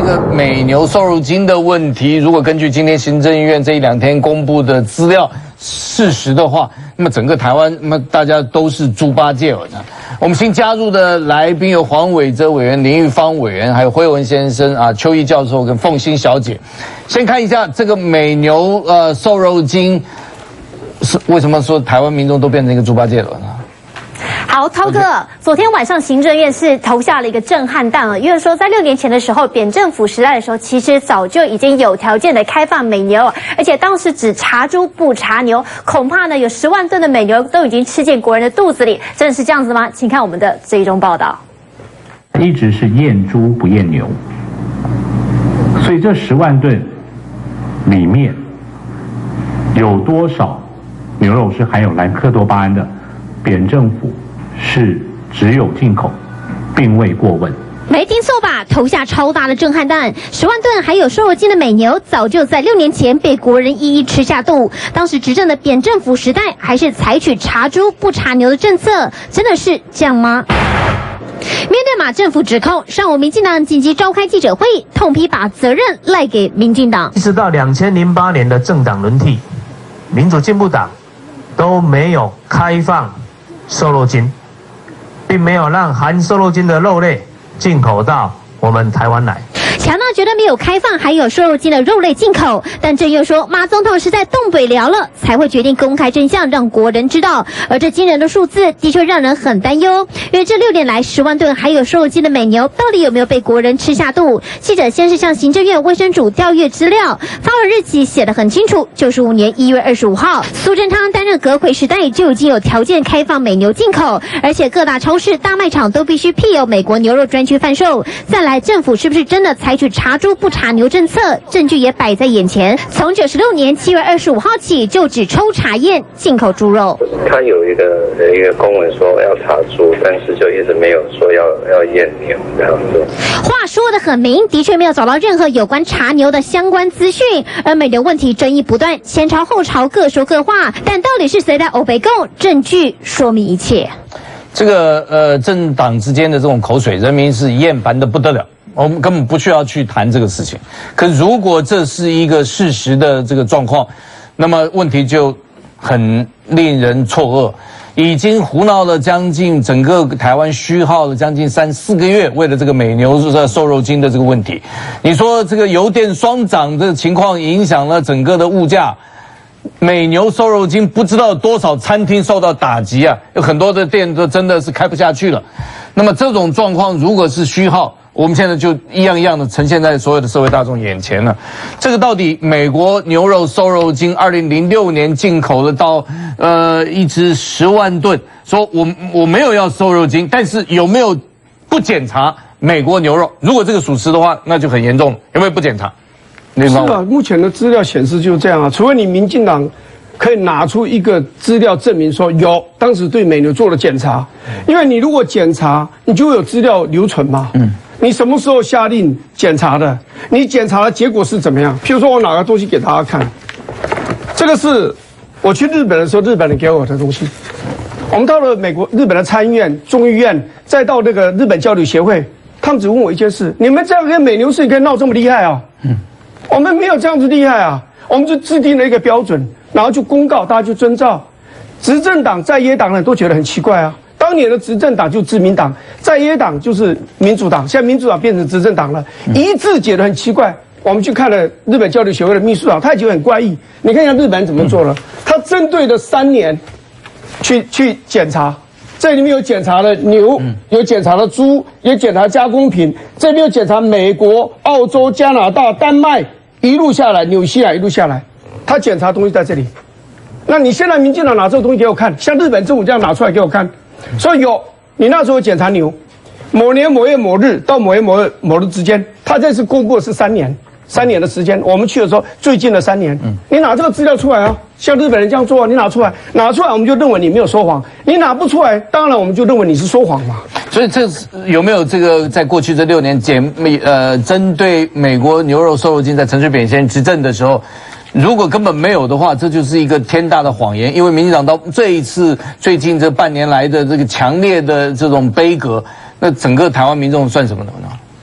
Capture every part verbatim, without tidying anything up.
个美牛瘦肉精的问题，如果根据今天行政院这一两天公布的资料事实的话，那么整个台湾，那么大家都是猪八戒了呢。我们新加入的来宾有黄伟哲委员、林玉芳委员，还有辉文先生啊、邱毅教授跟凤馨小姐。先看一下这个美牛呃瘦肉精，是为什么说台湾民众都变成一个猪八戒了呢？ 好，涛哥，昨天晚上行政院是投下了一个震撼弹了，因为说在六年前的时候，扁政府时代的时候，其实早就已经有条件的开放美牛，而且当时只查猪不查牛，恐怕呢有十万吨的美牛都已经吃进国人的肚子里，真的是这样子吗？请看我们的这一宗报道。 一直是验猪不验牛，所以这十万吨里面有多少牛肉是含有兰克多巴胺的？扁政府是只有进口，并未过问。 没听错吧？投下超大的震撼弹，十万吨含有瘦肉精的美牛，早就在六年前被国人一一吃下肚。当时执政的扁政府时代，还是采取查猪不查牛的政策，真的是这样吗？面对马政府指控，上午民进党紧急召开记者会，痛批把责任赖给民进党。 一直到两千零八年的政党轮替，民主进步党都没有开放瘦肉精，并没有让含瘦肉精的肉类进口到我们台湾来。 强调绝对没有开放含有瘦肉精的肉类进口，但郑又说马总统是在动北聊了，才会决定公开真相，让国人知道。而这惊人的数字的确让人很担忧，因为这六年来十万吨含有瘦肉精的美牛，到底有没有被国人吃下肚？记者先是向行政院卫生署调阅资料，发文日期写得很清楚，九十五年一月二十五号，苏贞昌担任阁揆时代就已经有条件开放美牛进口，而且各大超市、大卖场都必须辟有美国牛肉专区贩售。再来，政府是不是真的采取查猪不查牛政策？证据也摆在眼前。从九十六年七月二十五号起，就只抽查验进口猪肉。 他有一个一个公文说要查猪，但是就一直没有说要要验牛这样子。 话说得很明，的确没有找到任何有关查牛的相关资讯。而美牛问题争议不断，前朝后朝各说各话，但到底是谁在欧北共？证据说明一切。 这个呃政党之间的这种口水，人民是厌烦的不得了。我们根本不需要去谈这个事情。可如果这是一个事实的这个状况，那么问题就很令人错愕。已经胡闹了将近整个台湾虚耗了将近三四个月，为了这个美牛的瘦肉精的这个问题，你说这个油电双涨的情况影响了整个的物价。美牛瘦肉精不知道多少餐厅受到打击啊，有很多的店都真的是开不下去了。那么这种状况如果是虚耗，我们现在就一样一样的呈现在所有的社会大众眼前了。这个到底美国牛肉瘦肉精二零零六年进口了到呃一只十万吨，说我我没有要瘦肉精，但是有没有不检查美国牛肉？如果这个属实的话，那就很严重了。有没有不检查？ 是啊，目前的资料显示就是这样啊，除非你民进党可以拿出一个资料证明说有当时对美牛做了检查，因为你如果检查，你就会有资料留存嘛。嗯，你什么时候下令检查的？你检查的结果是怎么样？譬如说我拿个东西给大家看，这个是我去日本的时候，日本人给我的东西。我们到了美国、日本的参议院、众议院，再到那个日本交流协会，他们只问我一件事：你们这样跟美牛事可以闹这么厉害啊？嗯。我们没有这样子厉害啊，我们就制定了一个标准，然后就公告，大家就遵照。执政党在野党呢都觉得很奇怪啊，当年的执政党就是自民党，在野党就是民主党，现在民主党变成执政党了，一致觉得很奇怪。我们去看了日本交流协会的秘书长，他也觉得很怪异。你看一下日本人怎么做了，他针对了三年去去检查。这里面有检查了牛，有检查了猪，有检查加工品，这边有检查美国、澳洲、加拿大、丹麦，一路下来，纽西兰一路下来，他检查东西在这里。那你现在民进党拿这个东西给我看，像日本政府这样拿出来给我看，所以有你那时候检查牛，某年某月某日到某月某日某日之间，他这次公布的是三年。三年的时间，我们去的时候最近的三年，嗯，你拿这个资料出来啊，像日本人这样做啊，你拿出来，拿出来我们就认为你没有说谎，你拿不出来，当然我们就认为你是说谎嘛。 所以这有没有这个在过去这六年检呃针对美国牛肉瘦肉精在陈水扁先生执政的时候，如果根本没有的话，这就是一个天大的谎言，因为民进党到这一次最近这半年来的这个强烈的这种杯葛，那整个台湾民众算什么呢？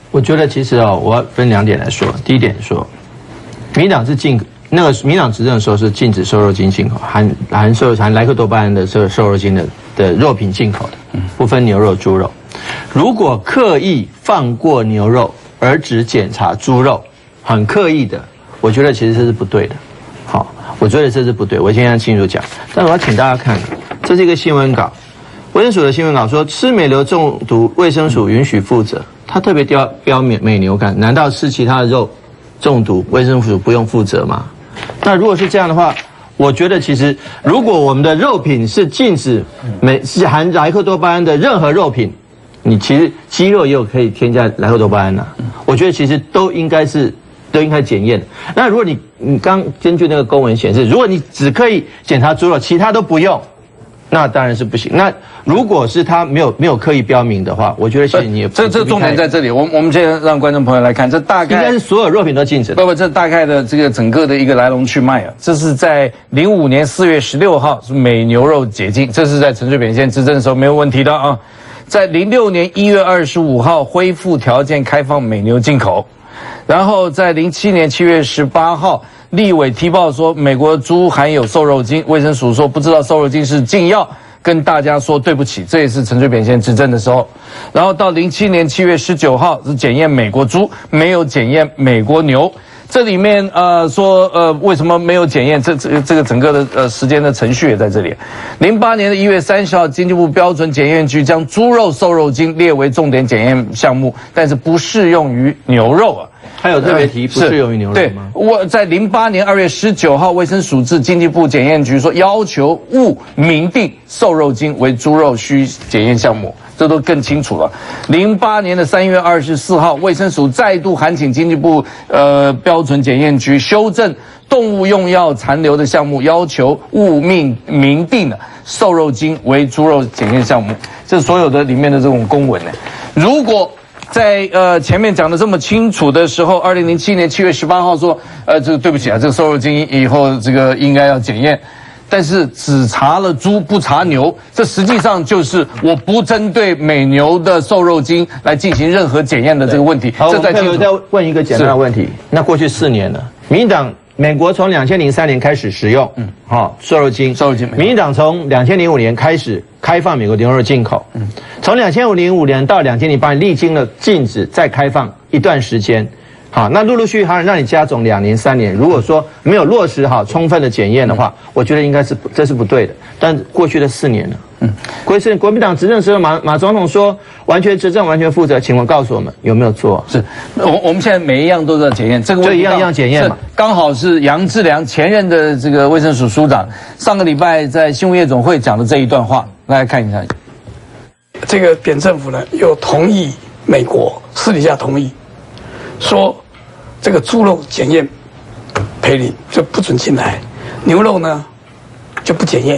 我觉得其实哦，我要分两点来说。第一点说，民进党是禁那个民进党执政的时候是禁止瘦肉精进口，含含瘦含莱克多巴胺的瘦瘦肉精的的肉品进口的，不分牛肉、猪肉。如果刻意放过牛肉而只检查猪肉，很刻意的，我觉得其实这是不对的。好，我觉得这是不对，我先要清楚讲。但我要请大家看，这是一个新闻稿，卫生署的新闻稿说，吃美牛中毒，卫生署允许负责。他特别标标美美牛肝，难道吃其他的肉中毒，卫生署不用负责吗？那如果是这样的话，我觉得其实如果我们的肉品是禁止美是含莱克多巴胺的任何肉品，你其实鸡肉也有可以添加莱克多巴胺呐、啊。我觉得其实都应该是都应该检验。那如果你你刚根据那个公文显示，如果你只可以检查猪肉，其他都不用。那当然是不行。那如果是他没有没有刻意标明的话，我觉得其实你也这这重点在这里。我我们现在让观众朋友来看，这大概应该是所有肉品都禁止的。 不不，这大概的这个整个的一个来龙去脉啊，这是在零五年四月十六号是美牛肉解禁，这是在陈水扁先执政的时候没有问题的啊。在零六年一月二十五号恢复条件开放美牛进口，然后在零七年七月十八号。立委提报说，美国猪含有瘦肉精，卫生署说不知道瘦肉精是禁药，跟大家说对不起，这也是陈水扁先执政的时候。然后到零七年七月十九号是检验美国猪，没有检验美国牛。这里面呃说呃为什么没有检验？这这个这个整个的呃时间的程序也在这里。零八年的一月三十号，经济部标准检验局将猪肉瘦肉精列为重点检验项目，但是不适用于牛肉啊。 还有特别提不适用于牛肉吗？ 对，我在零八年二月十九号，卫生署至经济部检验局说，要求勿明定瘦肉精为猪肉需检验项目，这都更清楚了。零八年的三月二十四号，卫生署再度函请经济部呃标准检验局修正动物用药残留的项目，要求勿命明定的瘦肉精为猪肉检验项目。这所有的里面的这种公文呢，如果在呃前面讲的这么清楚的时候，二零零七年七月十八号说，呃，这个对不起啊，这个瘦肉精以后这个应该要检验，但是只查了猪不查牛，这实际上就是我不针对美牛的瘦肉精来进行任何检验的这个问题。 好， 这在我再问一个简单的问题，那过去四年了，民进党美国从两千零三年开始使用，嗯，好瘦肉精， 瘦肉精， 民进党从两千零五年开始开放美国牛肉进口，嗯，从两千零五年到两千零八年历经了禁止再开放一段时间，好，那陆陆续续好像让你加总两年三年，如果说没有落实好充分的检验的话，嗯、我觉得应该是这是不对的。但过去的四年了，嗯，过去国民党执政时候，马马总统说完全执政完全负责，请问告诉我们有没有做？ 是，我我们现在每一样都在检验，这个问题一样一样检验嘛。 刚好是杨志良前任的这个卫生署署长，上个礼拜在新闻夜总会讲的这一段话，大家看一下。 这个扁政府呢，又同意美国私底下同意，说这个猪肉检验赔礼就不准进来，牛肉呢就不检验。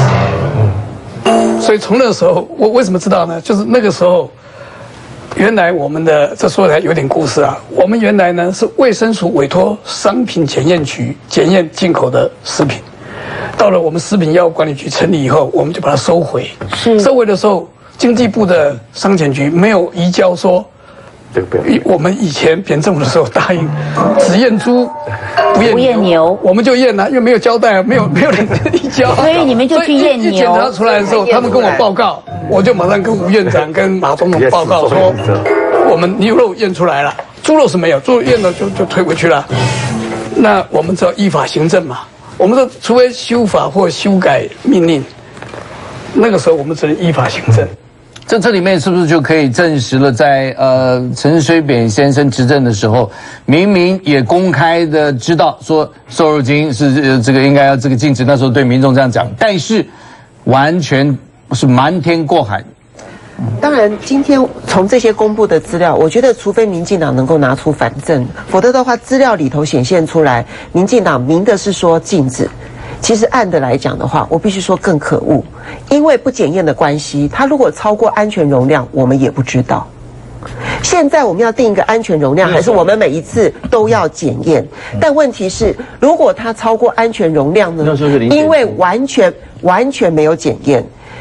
所以从那个时候，我为什么知道呢？就是那个时候，原来我们的这说来有点故事啊。我们原来呢是卫生署委托商品检验局检验进口的食品，到了我们食品药物管理局成立以后，我们就把它收回。是收回的时候，经济部的商检局没有移交说。这个不要。我们以前扁政府的时候答应只验猪不验牛，不验牛我们就验了，因为没有交代，没有没有人移交， 所以你们就去验牛。 一检查出来的时候，他们跟我报告，我就马上跟吴院长跟马总统报告说，我们牛肉验出来了，猪肉是没有，猪肉验了就就退回去了。那我们只要依法行政嘛，我们说除非修法或修改命令，那个时候我们只能依法行政。 这这里面是不是就可以证实了在，在呃陈水扁先生执政的时候，明明也公开的知道说瘦肉精是呃这个应该要这个禁止，那时候对民众这样讲，但是完全是瞒天过海。 当然，今天从这些公布的资料，我觉得除非民进党能够拿出反证，否则的话，资料里头显现出来，民进党明的是说禁止。其实暗的来讲的话，我必须说更可恶，因为不检验的关系，它如果超过安全容量，我们也不知道。现在我们要定一个安全容量，还是我们每一次都要检验？但问题是，如果它超过安全容量呢？因为完全完全没有检验，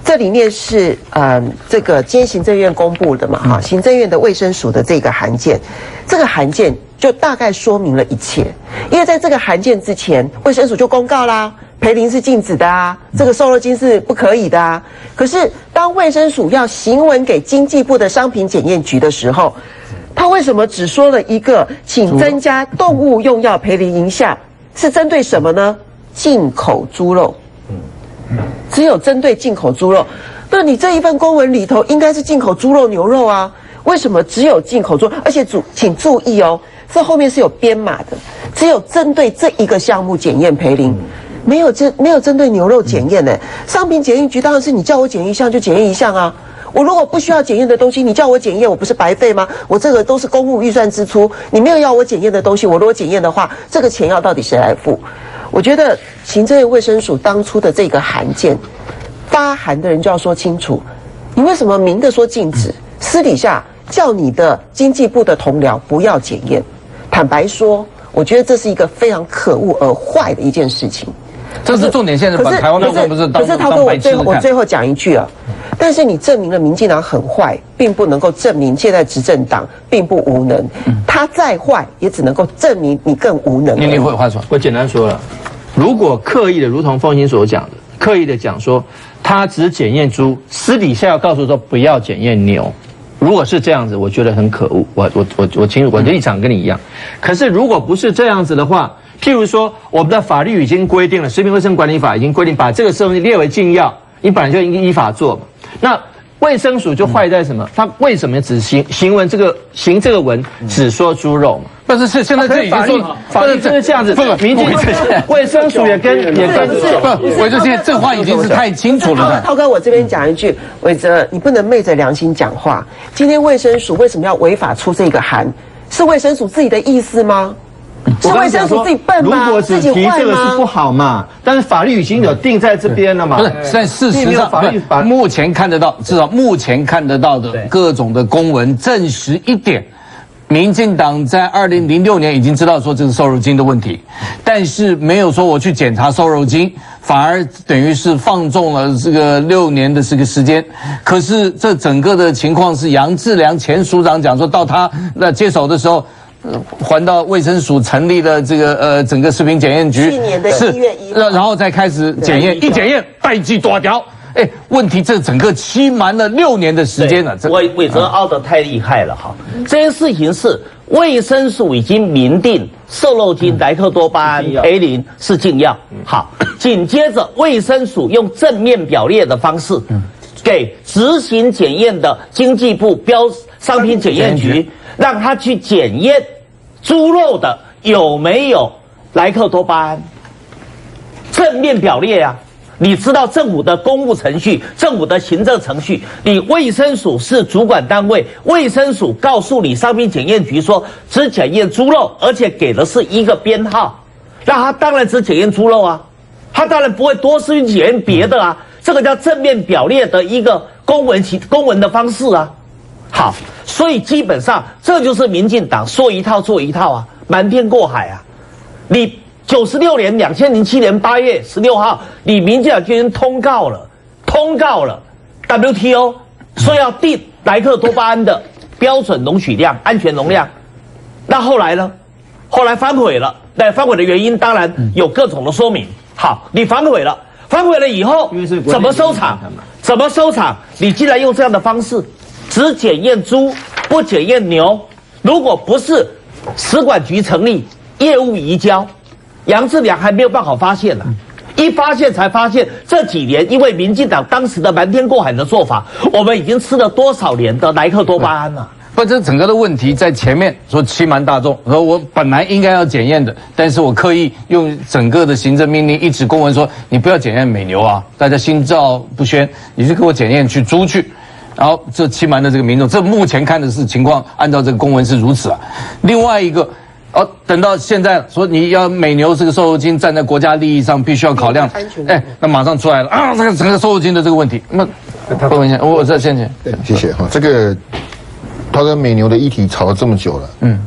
这里面是呃这个今天行政院公布的嘛哈，行政院的卫生署的这个函件，这个函件就大概说明了一切，因为在这个函件之前，卫生署就公告啦。培林是禁止的啊，这个瘦肉精是不可以的啊。可是当卫生署要行文给经济部的商品检验局的时候，他为什么只说了一个，请增加动物用药培林营项，是针对什么呢？进口猪肉，只有针对进口猪肉。那你这一份公文里头应该是进口猪肉、牛肉啊，为什么只有进口猪？而且注请注意哦，这后面是有编码的，只有针对这一个项目检验培林。没有针没有针对牛肉检验呢，商品检验局当然是你叫我检验一项就检验一项啊。我如果不需要检验的东西，你叫我检验，我不是白费吗？我这个都是公务预算支出，你没有要我检验的东西，我如果检验的话，这个钱要到底谁来付？我觉得行政院卫生署当初的这个函件，发函的人就要说清楚，你为什么明的说禁止，私底下叫你的经济部的同僚不要检验？坦白说，我觉得这是一个非常可恶而坏的一件事情。 这是重点，现在把台湾民众不是当可是涛哥，我最后我最后讲一句啊，但是你证明了民进党很坏，并不能够证明现在执政党并不无能。他再坏，也只能够证明你更无能。 你你会话说， 我简单说了，如果刻意的，如同凤馨所讲的，刻意的讲说他只检验猪，私底下要告诉说不要检验牛。如果是这样子，我觉得很可恶。我我我我清楚，我的立场跟你一样。可是如果不是这样子的话，譬如说，我们的法律已经规定了，《食品卫生管理法》已经规定，把这个东西列为禁药，你本来就应该依法做嘛。那卫生署就坏在什么？他为什么只行行文这个行这个文只说猪肉嘛？ 但是是现在这已经说法律就是这样子，不，民进卫生署也跟也跟不，我就现在这话已经是太清楚了。 涛哥，我这边讲一句，伟哲，你不能昧着良心讲话。今天卫生署为什么要违法出这个函？是卫生署自己的意思吗？是卫生署自己笨吗？ 如果只提这个是不好嘛，但是法律已经有定在这边了嘛。 不是，但事实上，法律法目前看得到，至少目前看得到的各种的公文证实一点。民进党在二零零六年已经知道说这是瘦肉精的问题，但是没有说我去检查瘦肉精，反而等于是放纵了这个六年的这个时间。可是这整个的情况是杨志良前署长讲说，到他那接手的时候，呃，还到卫生署成立了这个呃整个食品检验局， 去年的一月一号， 然后再开始检验，一检验代际大条。哎，问题这整个欺瞒了六年的时间了。 伟伟哲凹得太厉害了哈！这件事情是卫生署已经明定瘦肉精、莱克多巴胺、培林是禁药。好，紧接着卫生署用正面表列的方式，给执行检验的经济部标商品检验局，让他去检验猪肉的有没有莱克多巴胺。正面表列啊！你知道政府的公务程序，政府的行政程序，你卫生署是主管单位，卫生署告诉你商品检验局说只检验猪肉，而且给的是一个编号，那他当然只检验猪肉啊，他当然不会多去检验别的啊，这个叫正面表列的一个公文其公文的方式啊。好，所以基本上这就是民进党说一套做一套啊，瞒天过海啊，你。九十六年，两千零七年八月十六号，你民进党就已经通告了，通告了 W T O 说要定莱克多巴胺的标准容许量、安全容量。那后来呢？后来反悔了。那反悔的原因当然有各种的说明。好，你反悔了，反悔了以后怎么收场？怎么收场？你既然用这样的方式，只检验猪，不检验牛，如果不是食管局成立，业务移交。杨志良还没有办法发现呢、啊，一发现才发现这几年因为民进党当时的瞒天过海的做法，我们已经吃了多少年的莱克多巴胺了、啊。 不，这整个的问题在前面说欺瞒大众，说我本来应该要检验的，但是我刻意用整个的行政命令一纸公文说你不要检验美牛啊，大家心照不宣，你就给我检验去猪去，然后这欺瞒的这个民众，这目前看的是情况，按照这个公文是如此啊。另外一个。哦，等到现在说你要美牛这个瘦肉精站在国家利益上必须要考量，哎，那马上出来了啊，这个整个瘦肉精的这个问题，那问一下，我在先前， 对，谢谢哈，这个他跟美牛的议题吵了这么久了，嗯，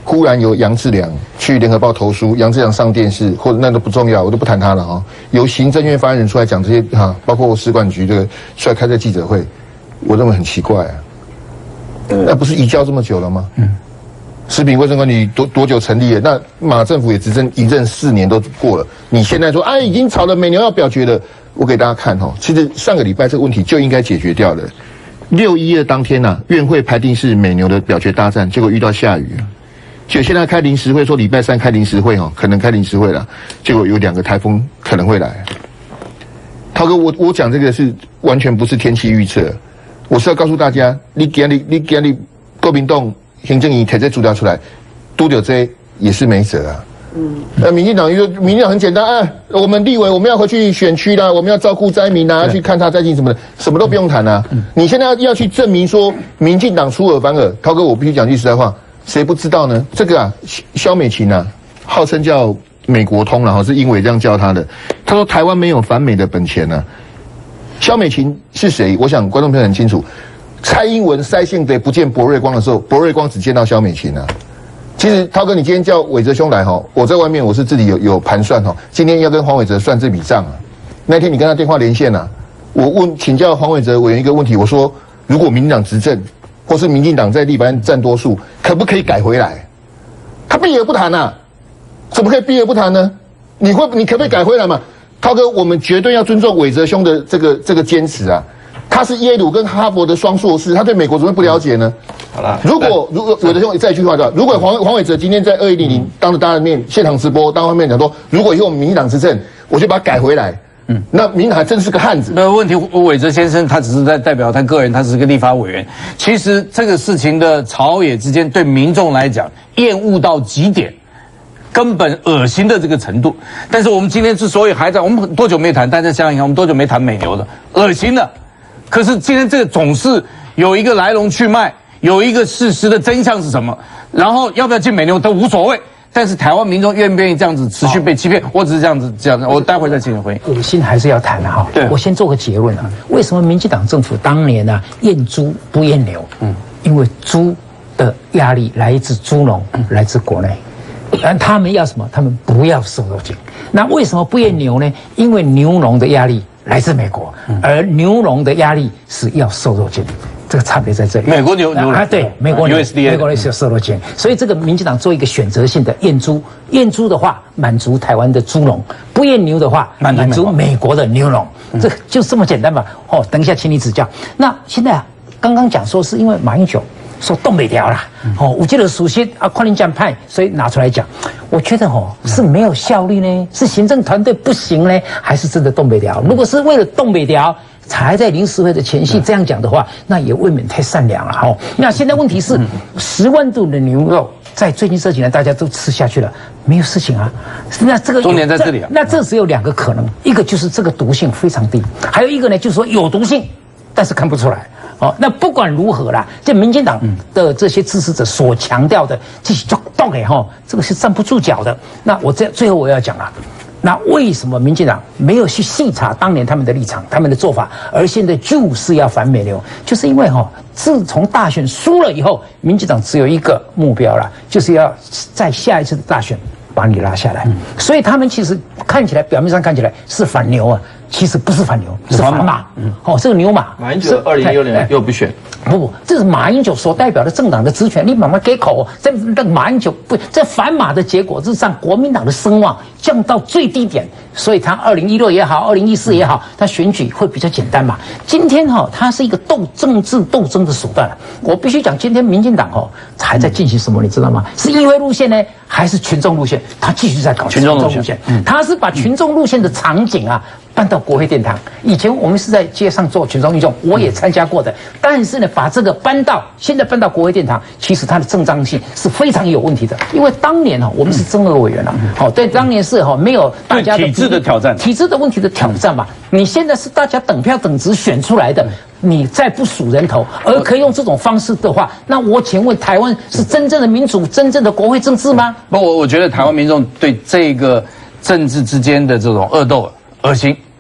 忽然有杨志良去联合报投书，杨志良上电视，或者那都不重要，我都不谈他了哈、哦。由行政院发言人出来讲这些哈、啊，包括使管局这个出来开这记者会，我认为很奇怪啊。那不是移交这么久了吗？嗯。食品卫生管理多多久成立了？那马政府也执政一任四年都过了，你现在说哎已经吵了美牛要表决了，我给大家看哈、哦，其实上个礼拜这个问题就应该解决掉了。六一二当天呐、啊，院会排定是美牛的表决大战，结果遇到下雨，就现在开临时会，说礼拜三开临时会哈、哦，可能开临时会了，结果有两个台风可能会来。涛哥，我我讲这个是完全不是天气预测，我是要告诉大家，你今日你今日国民党行政院提这资料出来，拄到这也是没辙啊。嗯，那民进党因为民进党很简单，啊，我们立委我们要回去选区啦，我们要照顾灾民啊，要去看他灾情什么的，什么都不用谈啊。嗯、你现在要要去证明说民进党出尔反尔，涛哥我必须讲句实在话，谁不知道呢？这个啊，萧美琴啊，号称叫美国通了哈，是英伟这样叫他的。他说台湾没有反美的本钱啊。萧美琴是谁？我想观众朋友很清楚。蔡英文塞信得不见薄瑞光的时候，薄瑞光只见到萧美琴啊。其实涛哥，你今天叫伟哲兄来哈，我在外面我是自己有有盘算哈，今天要跟黄伟哲算这笔账啊。那天你跟他电话连线啊，我问请教黄伟哲委员一个问题，我说如果民进党执政，或是民进党在立法院占多数，可不可以改回来？他避而不谈啊，怎么可以避而不谈呢？你会你可不可以改回来嘛？涛哥，我们绝对要尊重伟哲兄的这个这个坚持啊。他是耶鲁跟哈佛的双硕士，他对美国怎么会不了解呢？好了，如果如果伟哲兄再一句话的话，如果黄黄伟哲今天在二一零零当着大家的面现场直播，当着面讲说，如果以后我们民进党执政，我就把它改回来。嗯，那民进党还真是个汉子。 没有问题，伟哲先生他只是在代表他个人，他是个立法委员。其实这个事情的朝野之间，对民众来讲厌恶到极点。根本恶心的这个程度，但是我们今天之所以还在，我们多久没谈？大家想想看，我们多久没谈美牛了？恶心的。可是今天这个总是有一个来龙去脉，有一个事实的真相是什么？然后要不要进美牛都无所谓。但是台湾民众愿不愿意这样子持续被欺骗？我只是这样子这样子，我待会再进行回应。 恶心还是要谈的哈。对，我先做个结论啊。为什么民进党政府当年呢、啊、验猪不验牛？嗯，因为猪的压力来自猪农，来自国内。但他们要什么？他们不要瘦肉精。那为什么不验牛呢？因为牛农的压力来自美国，而牛农的压力是要瘦肉精。这个差别在这里。 美国牛牛啊，对，美国牛 U S D A， 美国是要瘦肉精，所以这个民进党做一个选择性的验猪，验猪的话满足台湾的猪农，不验牛的话满足美国的牛农，这个就这么简单吧？哦，等一下请你指教。那现在啊，刚刚讲说是因为马英九。说动北调啦，哦，我记得属性啊，跨年讲派，所以拿出来讲，我觉得哦是没有效率呢，是行政团队不行呢，还是真的动北调？如果是为了动北调才在临时会的前夕这样讲的话，那也未免太善良了哈、哦。那现在问题是，十万度的牛肉在最近这几年大家都吃下去了，没有事情啊。那这个重点在这里啊。 那这只有两个可能，一个就是这个毒性非常低，还有一个呢就是说有毒性，但是看不出来。哦，那不管如何啦，这民进党的这些支持者所强调的，这些就都给哈，这个是站不住脚的。那我这最后我要讲了，那为什么民进党没有去细查当年他们的立场、他们的做法，而现在就是要反美牛？就是因为哈，自从大选输了以后，民进党只有一个目标了，就是要在下一次的大选把你拉下来。所以他们其实看起来表面上看起来是反牛啊。其实不是反牛，是反马。嗯，哦，这个牛马。 马英九二零一六年又不选。 不不，这是马英九所代表的政党的职权，你慢慢给口。这那马英九不，这反马的结果是让国民党的声望降到最低点，所以他二零一六也好，二零一四也好，他选举会比较简单嘛。今天哈、哦，它是一个斗政治斗争的手段。我必须讲，今天民进党哦还在进行什么，你知道吗？是议会路线呢，还是群众路线？他继续在搞群众路线。嗯，他是把群众路线的场景啊。搬到国会殿堂，以前我们是在街上做群众运动，我也参加过的。但是呢，把这个搬到现在搬到国会殿堂，其实它的正当性是非常有问题的。因为当年哈，我们是增额委员啊，好，对，当年是哈没有大家的体制的挑战， 体制的问题的挑战嘛。你现在是大家等票等值选出来的，你再不数人头，而可以用这种方式的话，那我请问，台湾是真正的民主、真正的国会政治吗？ 不，我我觉得台湾民众对这个政治之间的这种恶斗恶心。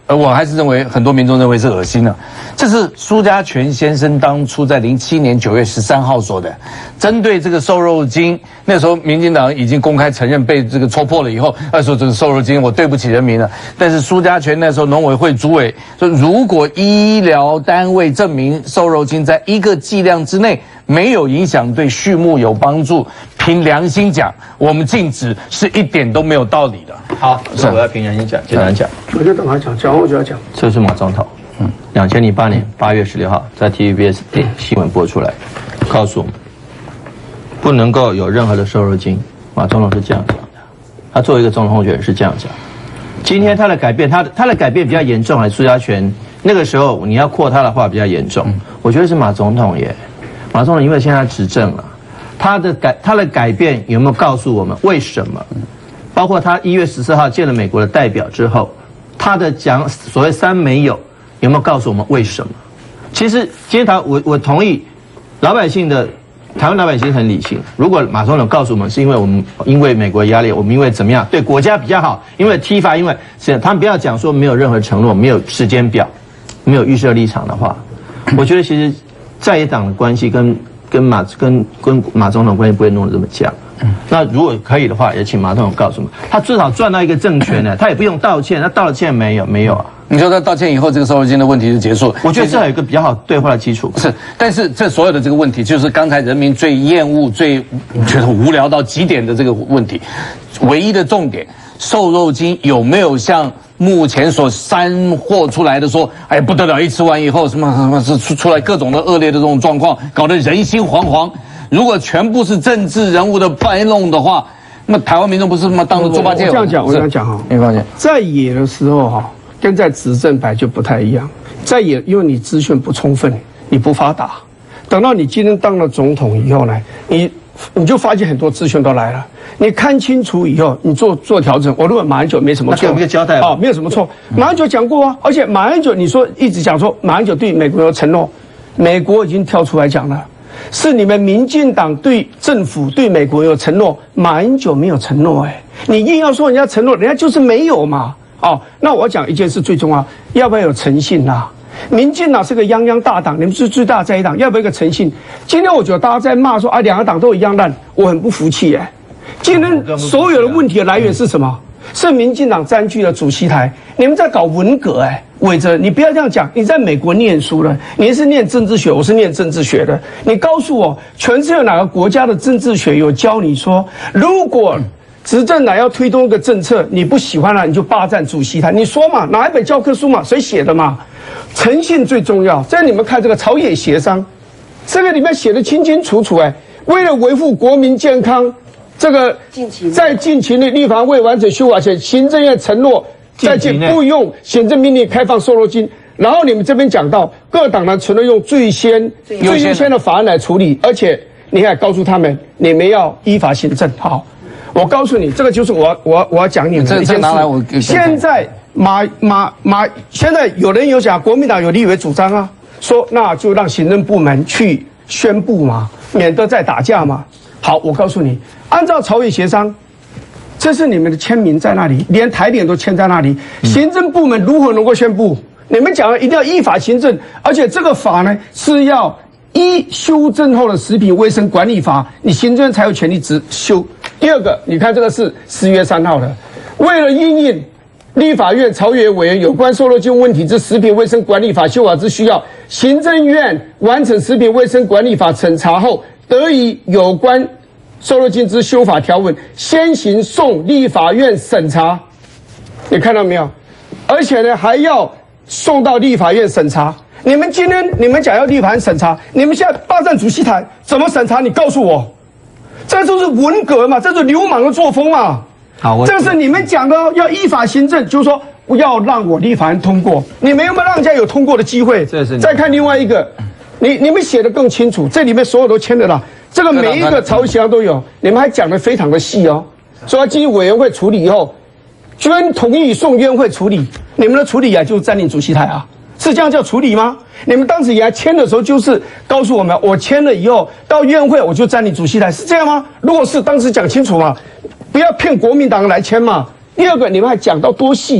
呃，我还是认为很多民众认为是恶心的。这是苏家全先生当初在零七年九月十三号说的，针对这个瘦肉精，那时候民进党已经公开承认被这个戳破了以后，他说这个瘦肉精我对不起人民了。但是苏家全那时候农委会主委说，如果医疗单位证明瘦肉精在一个剂量之内没有影响对畜牧有帮助，凭良心讲，我们禁止是一点都没有道理的。 好，那我要凭良心讲，简单讲。 我就等他讲，讲完我就要讲。 这是马总统，嗯，两千零八年八月十六号在 T V B S 电新闻播出来，告诉我们不能够有任何的瘦肉精。马总统是这样讲的，他作为一个总统候选人是这样讲。今天他的改变，他的他的改变比较严重，还是苏家全那个时候你要扩他的话比较严重？我觉得是马总统耶，马总统因为现在执政了，他的改他的改变有没有告诉我们为什么？包括他一月十四号见了美国的代表之后，他的讲所谓三没有有没有告诉我们为什么？其实今天台我我同意，老百姓的台湾老百姓很理性。如果马总统告诉我们是因为我们因为美国压力，我们因为怎么样对国家比较好，因为踢法，因为是他们不要讲说没有任何承诺，没有时间表，没有预设立场的话，我觉得其实在野党的关系跟跟马跟跟马总统关系不会弄得这么僵。那如果可以的话，也请马总统告诉我们，他至少赚到一个政权呢，他也不用道歉，他道了歉没有？没有啊。 你说他道歉以后，这个瘦肉精的问题就结束了？ 我觉得这有一个比较好对话的基础。 是，但是这所有的这个问题，就是刚才人民最厌恶、最觉得无聊到极点的这个问题，唯一的重点，瘦肉精有没有像目前所散货出来的说，哎不得了，一吃完以后什么什么是出出来各种的恶劣的这种状况，搞得人心惶惶。如果全部是政治人物的摆弄的话，那台湾民众不是他妈当了猪八戒？ 我这样讲，我这样讲哈， 没关系。 在野的时候哈，跟在执政本来就不太一样。在野，因为你资讯不充分，你不发达。等到你今天当了总统以后呢，你你就发现很多资讯都来了。你看清楚以后，你做做调整。我认为马英九没什么错， 给我们一个交代啊，没有什么错。马英九讲过啊，而且马英九你说一直讲说马英九对美国有承诺，美国已经跳出来讲了。是你们民进党对政府对美国有承诺，马英九没有承诺哎，你硬要说人家承诺，人家就是没有嘛。哦，那我讲一件事最重要，要不要有诚信啊？民进党是个泱泱大党，你们是最大在野党，要不要一个诚信？今天我觉得大家在骂说啊，两个党都一样烂，我很不服气哎。今天所有的问题的来源是什么？是民进党占据了主席台，你们在搞文革哎。伟哲，你不要这样讲。你在美国念书了，你是念政治学，我是念政治学的。你告诉我，全世界哪个国家的政治学有教你说，如果执政党要推动一个政策，你不喜欢了，你就霸占主席台？你说嘛，哪一本教科书嘛？谁写的嘛？诚信最重要。这你们看这个朝野协商，这个里面写的清清楚楚。哎，为了维护国民健康，这个在近期内立法未完成修法前，行政院承诺。再进不用行政命令开放瘦肉精，然后你们这边讲到各党呢承诺用最先最优先的法案来处理，而且你还告诉他们你们要依法行政。好，我告诉你，这个就是我我我要讲你们的一件事。现在马马马，现在有人有讲，国民党有立委主张啊，说那就让行政部门去宣布嘛，免得再打架嘛。好，我告诉你，按照朝野协商。这是你们的签名在那里，连台联都签在那里。行政部门如何能够宣布？你们讲了一定要依法行政，而且这个法呢是要依修正后的食品卫生管理法，你行政院才有权利执修。第二个，你看这个是十月三号的，为了因应立法院朝野委员有关瘦肉精问题之食品卫生管理法修法之需要，行政院完成食品卫生管理法审查后，得以有关。瘦肉精之修法条文先行送立法院审查，你看到没有？而且呢，还要送到立法院审查。你们今天你们讲要立法院审查，你们现在霸占主席台，怎么审查？你告诉我，这就是文革嘛，这是流氓的作风嘛。 好， 这是你们讲的要依法行政，就是说不要让我立法院通过。你们有没有让人家有通过的机会？ 这是。 再看另外一个，你你们写的更清楚，这里面所有都签的了。这个每一个朝野协商都有，你们还讲得非常的细哦。说要经济委员会处理以后，捐同意送院会处理，你们的处理啊就是占领主席台啊，是这样叫处理吗？你们当时也签的时候就是告诉我们，我签了以后到院会我就占领主席台，是这样吗？如果是当时讲清楚嘛，不要骗国民党来签嘛。第二个，你们还讲到多细，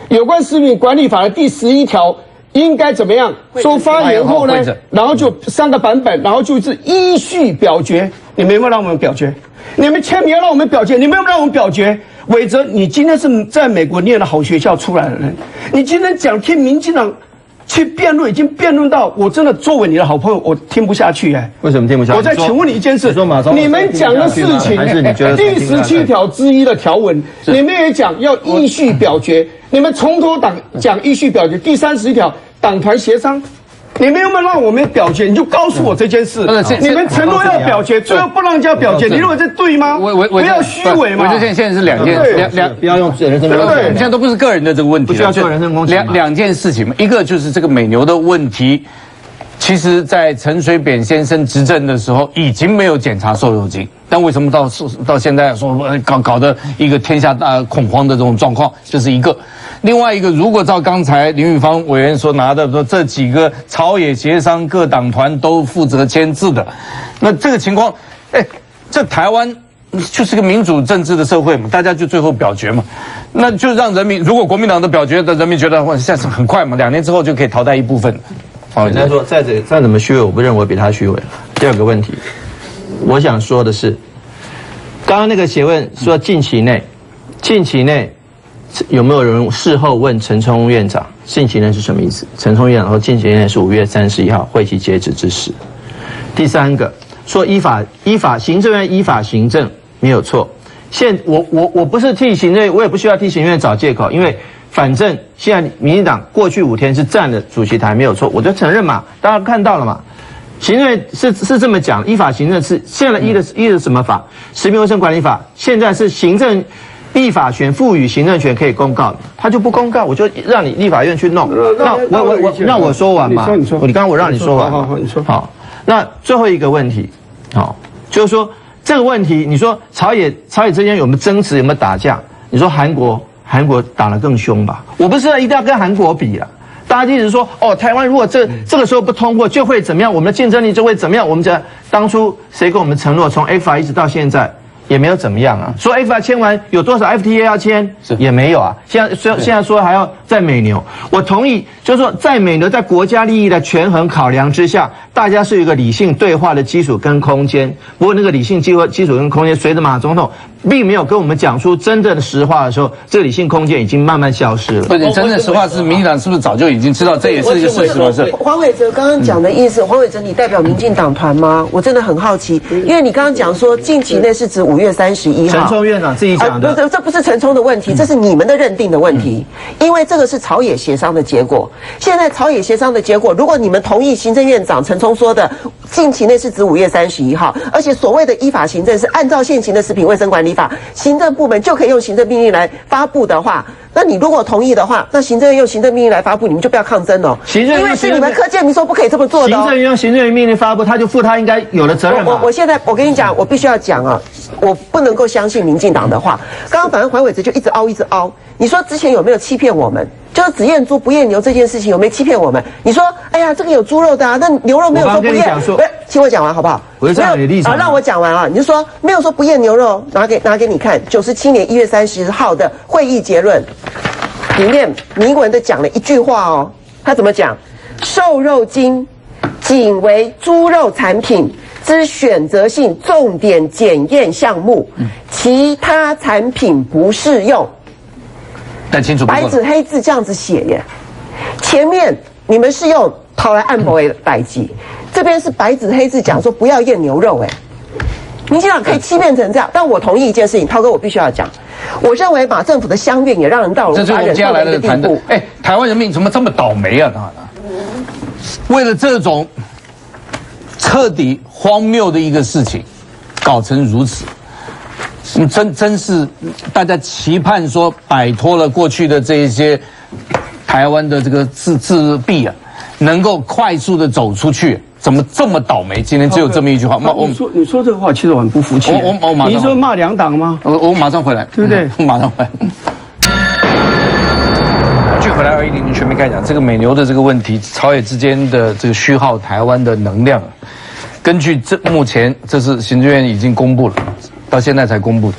有关食品管理法的第十一条应该怎么样？说发言后呢，然后就三个版本，然后就是依序表决。你们有没有让我们表决？你们签名要让我们表决，你们有没有让我们表决？伟哲，你今天是在美国念了好学校出来的人，你今天讲听民进党去辩论，已经辩论到我真的作为你的好朋友，我听不下去哎、欸。 为什么听不下去？ 我再请问你一件事， 你说马上你们讲的事情，第十七条之一的条文，你们也讲要依序表决，你们从头党讲依序表决，第三十一条党团协商。你们有没有让我们表决？你就告诉我这件事。你们承诺要表决，最后不让人家表决，你认为这对吗？ 我我不要虚伪嘛。 我这现现在是两件两两， 不要用人身攻击。 现在都不是个人的这个问题， 不需要做人身攻击。 两两件事情嘛，一个就是这个美牛的问题，其实在陈水扁先生执政的时候已经没有检查瘦肉精，但为什么到到现在说搞搞得一个天下大恐慌的这种状况，这是一个。另外一个，如果照刚才林玉芳委员所拿的说，这几个朝野协商各党团都负责签字的，那这个情况，哎，这台湾就是个民主政治的社会嘛，大家就最后表决嘛，那就让人民，如果国民党的表决的人民觉得哇，现在是很快嘛，两年之后就可以淘汰一部分。 好，人家说再怎再怎么虚伪，我不认为比他虚伪了。第二个问题，我想说的是，刚刚那个协问说近期内，近期内。有没有人事后问陈冲院长近期内是什么意思？陈冲院长说近期内是五月三十一号会期截止之时。第三个说依法依法行政院依法行政没有错。现我我我不是替行政院，我也不需要替行政院找借口，因为反正现在民进党过去五天是占了主席台没有错，我就承认嘛，大家看到了嘛。行政院是是这么讲，依法行政是现在依的依的什么法？食品卫生管理法，现在是行政。立法权赋予行政权可以公告，他就不公告，我就让你立法院去弄。那我我我那我说完嘛，你说你刚刚我让你说完，好，好，你说好。那最后一个问题，好，就是说这个问题，你说朝野朝野之间有没有争执，有没有打架？你说韩国韩国打得更凶吧？我不是一定要跟韩国比了。大家一直说哦，台湾如果这这个时候不通过，就会怎么样？我们的竞争力就会怎么样？我们讲当初谁跟我们承诺，从 F R 一直到现在。也没有怎么样啊，说 F R 签完有多少 F T A 要签，也没有啊。现在说现在说还要再美牛，我同意，就是说在美牛在国家利益的权衡考量之下，大家是有一个理性对话的基础跟空间。不过那个理性基基础跟空间，随着马总统并没有跟我们讲出真正的实话的时候，这个理性空间已经慢慢消失了。 不是真正实话是民进党是不是早就已经知道这也是一个事实吗？是黄伟哲刚刚讲的意思，黄伟哲你代表民进党团吗？我真的很好奇，因为你刚刚讲说近期内是指五月三十一号。 陈冲院长自己讲的， 呃、这这不是陈冲的问题，这是你们的认定的问题，嗯、因为这个是朝野协商的结果。现在朝野协商的结果，如果你们同意行政院长陈冲说的近期内是指五月三十一号，而且所谓的依法行政是按照现行的食品卫生管理法，行政部门就可以用行政命令来发布的话，那你如果同意的话，那行政院用行政命令来发布，你们就不要抗争了。行政因为是你们柯建铭说不可以这么做的、哦。 行政院用行政命令发布，他就负他应该有的责任嘛。 我我现在我跟你讲，我必须要讲啊，我不能够相信民进党的话。刚刚反正黄伟哲就一直凹一直凹，你说之前有没有欺骗我们？就是只验猪不验牛这件事情有没有欺骗我们？你说，哎呀，这个有猪肉的啊，那牛肉没有说不验。不是，听我讲完好不好？ 我是这样的立场。 啊，让我讲完啊，你就说没有说不验牛肉，拿给拿给你看，九十七年一月三十号的会议结论里面明文的讲了一句话哦，他怎么讲？瘦肉精仅为猪肉产品之选择性重点检验项目，其他产品不适用。 但清楚白纸黑字这样子写耶，前面你们是用讨来按摩为代记，这边是白纸黑字讲说不要验牛肉哎，民进党可以欺骗成这样，但我同意一件事情，涛哥我必须要讲，我认为马政府的相怨也让人到了无法忍受的一个地步。 哎，台湾人民怎么这么倒霉啊？他为了这种彻底荒谬的一个事情，搞成如此。真真是大家期盼说摆脱了过去的这一些台湾的这个自自闭啊，能够快速的走出去，怎么这么倒霉？今天只有这么一句话。 我你说你说这个话，其实我很不服气。 我我我马上。 你说骂两党吗？ 我我马上回来， 对不对？ 我马上回来。继续回来，二一零零全面开讲这个美牛的这个问题，朝野之间的这个虚耗台湾的能量，根据这目前这是行政院已经公布了。到现在才公布的，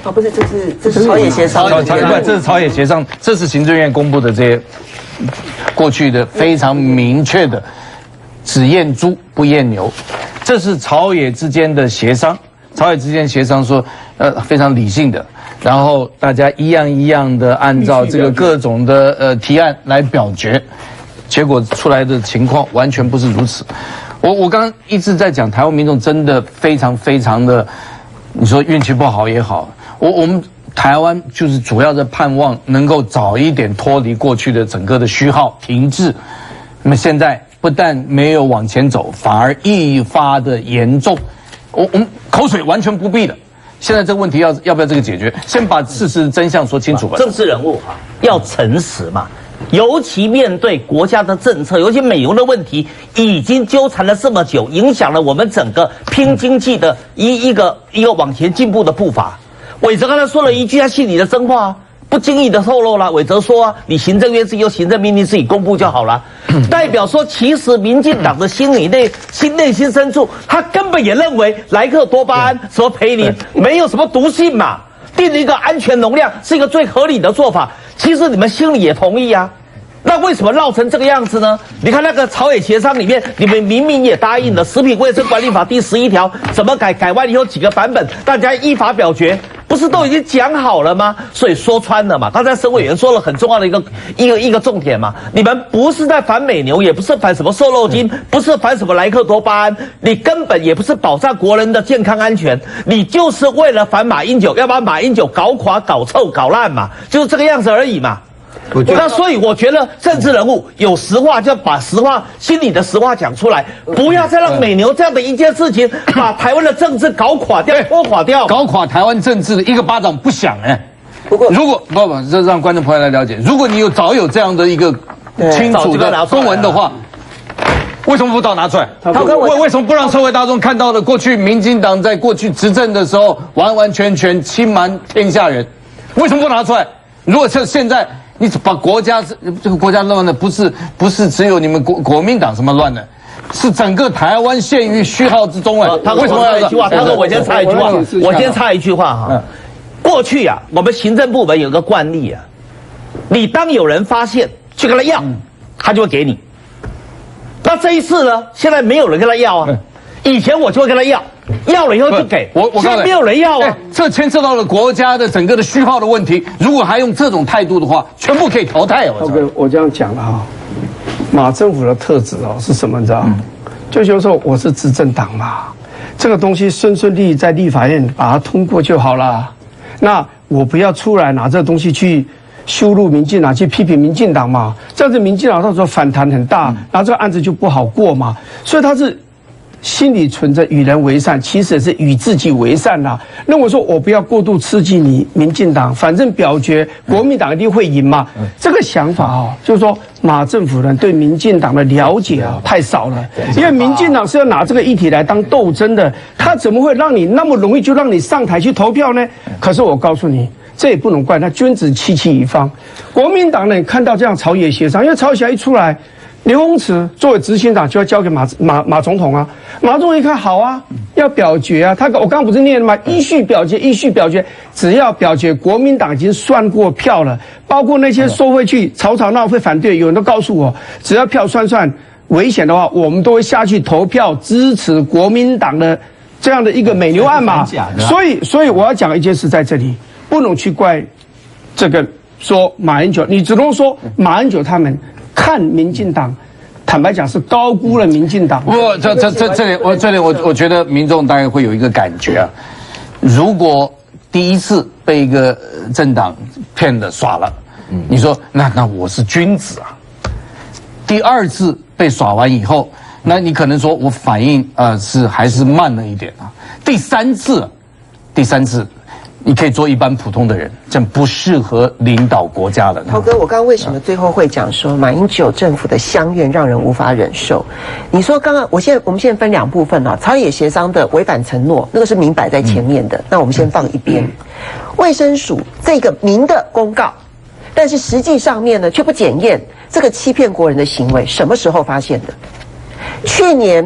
哦，不是，这是这是朝野协商， 朝朝不，这是朝野协商，这是行政院公布的这些过去的非常明确的，只验猪不验牛，这是朝野之间的协商。朝野之间协商说，呃，非常理性的，然后大家一样一样的按照这个各种的呃提案来表决，结果出来的情况完全不是如此。我我刚刚一直在讲，台湾民众真的非常非常的，你说运气不好也好，我我们台湾就是主要在盼望能够早一点脱离过去的整个的虚耗停滞，那么现在不但没有往前走，反而愈发的严重。我我们口水完全不必的，现在这个问题要要不要这个解决？先把事实真相说清楚吧。 政治人物哈要诚实嘛，尤其面对国家的政策，尤其美油的问题已经纠缠了这么久，影响了我们整个拼经济的一一个一个往前进步的步伐。伟哲刚才说了一句他心里的真话啊，不经意的透露了。伟哲说啊，你行政院自己由行政命令自己公布就好了，代表说其实民进党的心里内心内心深处，他根本也认为莱克多巴胺什么培林没有什么毒性嘛，定了一个安全容量是一个最合理的做法。其实你们心里也同意啊，那为什么闹成这个样子呢？你看那个朝野协商里面，你们明明也答应了《食品卫生管理法》第十一条怎么改，改完以后几个版本，大家依法表决。不是都已经讲好了吗？所以说穿了嘛，刚才沈委员说了很重要的一个一个一个重点嘛，你们不是在反美牛，也不是反什么瘦肉精，不是反什么莱克多巴胺，你根本也不是保障国人的健康安全，你就是为了反马英九，要把马英九搞垮、搞臭、搞烂嘛，就是这个样子而已嘛。那所以我觉得政治人物有实话就要把实话心里的实话讲出来，不要再让美牛这样的一件事情把台湾的政治搞垮掉、拖垮掉， 搞垮台湾政治的一个巴掌不响哎。不过如果不不，这让观众朋友来了解，如果你有早有这样的一个清楚的公文的话，为什么不早拿出来？为为什么不让社会大众看到了过去民进党在过去执政的时候完完全全欺瞒天下人？为什么不拿出来？如果是现在。你把国家这个国家乱的不是不是只有你们国国民党什么乱的，是整个台湾陷于虚耗之中哎。 为什么要一句话？他说我先插一句话，我先插一句话哈。过去啊，我们行政部门有个惯例啊，你当有人发现去跟他要，他就会给你。那这一次呢，现在没有人跟他要啊，以前我就会跟他要。要了以后就给，我我现在没有人要啊， 这牵涉到了国家的整个的虚耗的问题。如果还用这种态度的话，全部可以淘汰。 我跟我这样讲了哈，马政府的特质哦是什么？你知道？嗯、就就是说我是执政党嘛，这个东西顺顺利利在立法院把它通过就好了。那我不要出来拿这个东西去羞辱民进党，去批评民进党嘛，这样子民进党到时候反弹很大，然后这个案子就不好过嘛。所以他是。心里存着与人为善，其实也是与自己为善啦、啊。那我说我不要过度刺激你民进党，反正表决国民党一定会赢嘛。嗯、这个想法哦，就是说马政府人对民进党的了解啊太少了，因为民进党是要拿这个议题来当斗争的，他怎么会让你那么容易就让你上台去投票呢？可是我告诉你。这也不能怪他，君子戚戚一方。国民党呢看到这样朝野协商，因为朝野协商一出来。刘宏池作为执行长就要交给马马马总统啊，马总统一看好啊，要表决啊，他我刚刚不是念了吗？依序表决，依序表决，只要表决，国民党已经算过票了，包括那些说会去吵吵闹会反对，有人都告诉我，只要票算算危险的话，我们都会下去投票支持国民党的这样的一个美牛案嘛。所以，所以我要讲一件事在这里，不能去怪这个说马英九，你只能说马英九他们。看民进党，坦白讲是高估了民进党。 不，这这这这里，我这里我我觉得民众大概会有一个感觉啊，如果第一次被一个政党骗了耍了，你说那那我是君子啊。第二次被耍完以后，那你可能说我反应呃是还是慢了一点啊。第三次，第三次。你可以做一般普通的人，这样不适合领导国家的。 涛哥，我刚刚为什么最后会讲说马英九政府的乡愿让人无法忍受？你说刚刚，我现在我们现在分两部分啊，朝野协商的违反承诺，那个是明摆在前面的，嗯、那我们先放一边。嗯、卫生署这个明的公告，但是实际上面呢却不检验这个欺骗国人的行为，什么时候发现的？去年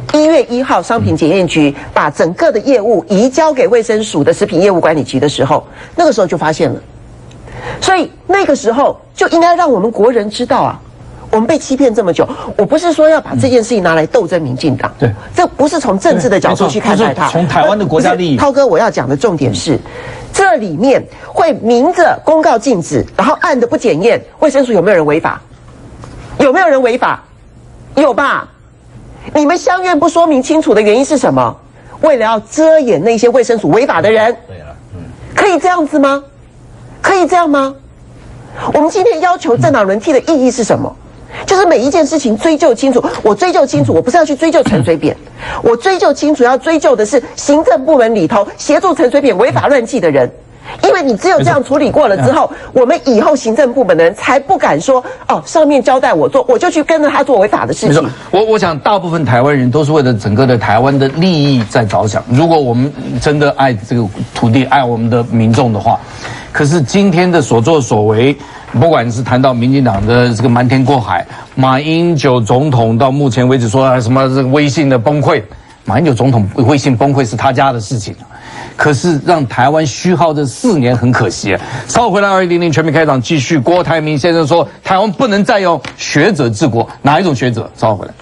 一月一号，商品检验局把整个的业务移交给卫生署的食品业务管理局的时候，那个时候就发现了。所以那个时候就应该让我们国人知道啊，我们被欺骗这么久。我不是说要把这件事情拿来斗争民进党，对，这不是从政治的角度去看待它。 从台湾的国家利益， 涛哥，我要讲的重点是，这里面会明着公告禁止，然后暗的不检验，卫生署有没有人违法？有没有人违法？有吧？你们相约不说明清楚的原因是什么？为了要遮掩那些卫生署违法的人。对了，嗯，可以这样子吗？可以这样吗？我们今天要求政党轮替的意义是什么？就是每一件事情追究清楚。我追究清楚，我不是要去追究陈水扁，我追究清楚要追究的是行政部门里头协助陈水扁违法乱纪的人。因为你只有这样处理过了之后，我们以后行政部门的人才不敢说哦，上面交代我做，我就去跟着他做违法的事情。 我我想大部分台湾人都是为了整个的台湾的利益在着想。如果我们真的爱这个土地，爱我们的民众的话，可是今天的所作所为，不管是谈到民进党的这个瞒天过海，马英九总统到目前为止说什么这个微信的崩溃，马英九总统微信崩溃是他家的事情。可是让台湾虚耗这四年很可惜。稍后回来，二一零零全面开场继续。郭台铭先生说，台湾不能再用学者治国，哪一种学者？稍后回来。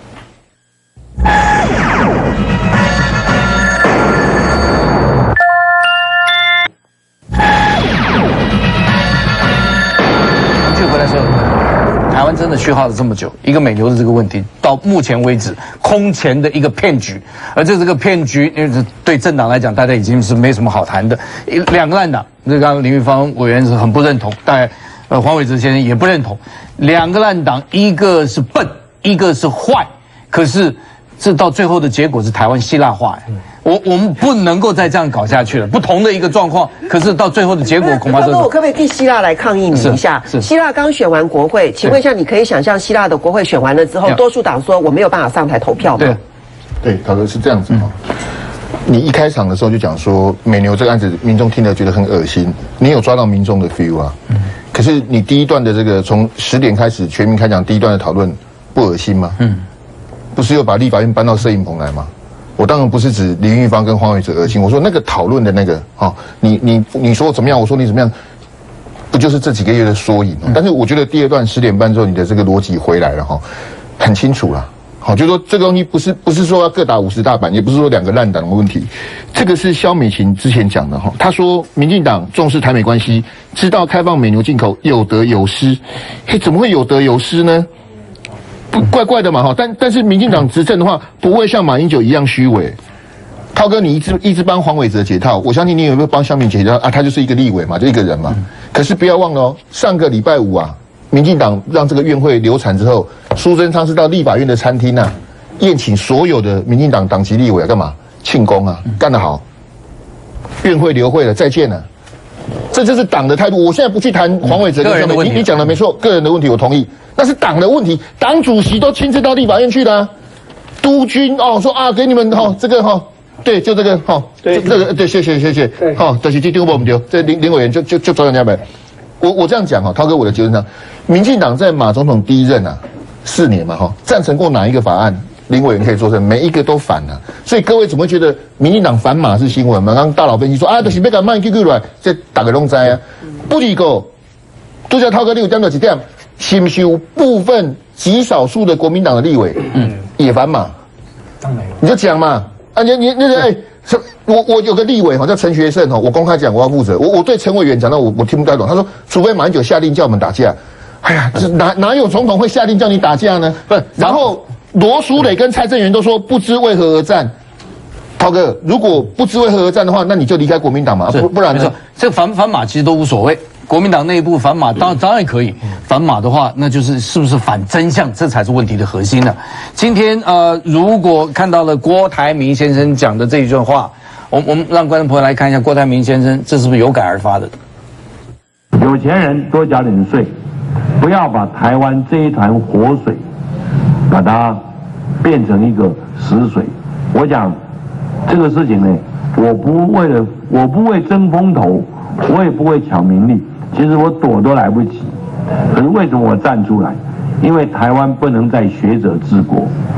继续回来说，台湾真的虚耗了这么久，一个美牛的这个问题，到目前为止空前的一个骗局，而这这个骗局，对政党来讲，大家已经是没什么好谈的。两个烂党，这刚刚林玉芳委员是很不认同，大概呃黄伟哲先生也不认同。两个烂党，一个是笨，一个是坏，可是这到最后的结果是台湾希腊化呀。我我们不能够再这样搞下去了，不同的一个状况，可是到最后的结果恐怕是。 我可不可以替希腊来抗议你一下？希腊刚选完国会，请问一下，你可以想象希腊的国会选完了之后，多数党说我没有办法上台投票吗？ 对，对，陶哥是这样子哈。你一开场的时候就讲说美牛这个案子，民众听了觉得很恶心，你有抓到民众的 feel 啊？嗯。可是你第一段的这个从十点开始全民开讲第一段的讨论，不恶心吗？嗯。不是又把立法院搬到摄影棚来吗？我当然不是指林玉芳跟黄伟哲恶心，我说那个讨论的那个，哦，你你你说怎么样，我说你怎么样，不就是这几个月的缩影？但是我觉得第二段十点半之后，你的这个逻辑回来了哈，很清楚了。好，就是说这个东西不是不是说要各打五十大板，也不是说两个烂党的问题，这个是萧美琴之前讲的哈。他说民进党重视台美关系，知道开放美牛进口有得有失，嘿，怎么会有得有失呢？不怪怪的嘛哈，但但是民进党执政的话，不会像马英九一样虚伪。涛哥，你一直一直帮黄伟哲解套，我相信你有没有帮萧美琴解套啊？他就是一个立委嘛，就一个人嘛。可是不要忘了哦，上个礼拜五啊，民进党让这个院会流产之后，苏贞昌是到立法院的餐厅啊，宴请所有的民进党党籍立委啊，干嘛庆功啊？干得好，院会流会了，再见了。这就是党的态度。我现在不去谈黄伟哲跟萧美琴，你你讲的没错，个人的问题我同意。那是党的问题，党主席都亲自到立法院去的、啊，督军哦说啊给你们哈、哦、这个哈、哦，对，就这个哈、哦，对这个对，谢谢谢谢，好，这是这丢不我们丢，这林林委员就就就走人家呗。我我这样讲哈，涛哥我的结论上，民进党在马总统第一任啊四年嘛哈，赞成过哪一个法案？林委员可以作证，每一个都反了、啊。所以各位怎么会觉得民进党反马是新闻嘛？刚刚大佬分析说啊，就是要敢卖 Q Q 来，这大家拢知啊，不离个，都叫涛哥你有讲到几点？是不是有部分极少数的国民党的立委，嗯，也反马？当然，你就讲嘛，啊，你你那个哎，我我有个立委哈叫陈学圣哈，我公开讲我要负责，我我对陈委员讲到我我听不太懂，他说除非马英九下令叫我们打架，哎呀，这哪哪有总统会下令叫你打架呢？不是，然后罗淑蕾跟蔡正元都说不知为何而战。涛哥，如果不知为何而战的话，那你就离开国民党嘛，不不然呢？ 这个反反马其实都无所谓。国民党内部反马当然当然可以，反马的话，那就是是不是反真相，这才是问题的核心呢。今天呃，如果看到了郭台铭先生讲的这一段话，我我们让观众朋友来看一下郭台铭先生这是不是有感而发的？ 有钱人多缴点税，不要把台湾这一团活水，把它变成一个死水。我讲这个事情呢，我不为了我不为争风头，我也不会抢名利。其实我躲都来不及，可是为什么我站出来？因为台湾不能再学者治国，